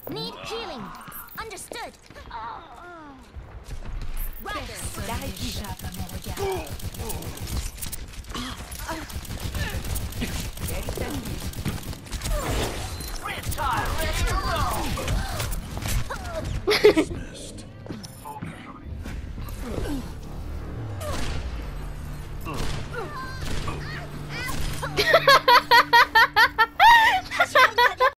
Need healing. Understood. Dai sciapa meraviglia. Reptile ready to roll.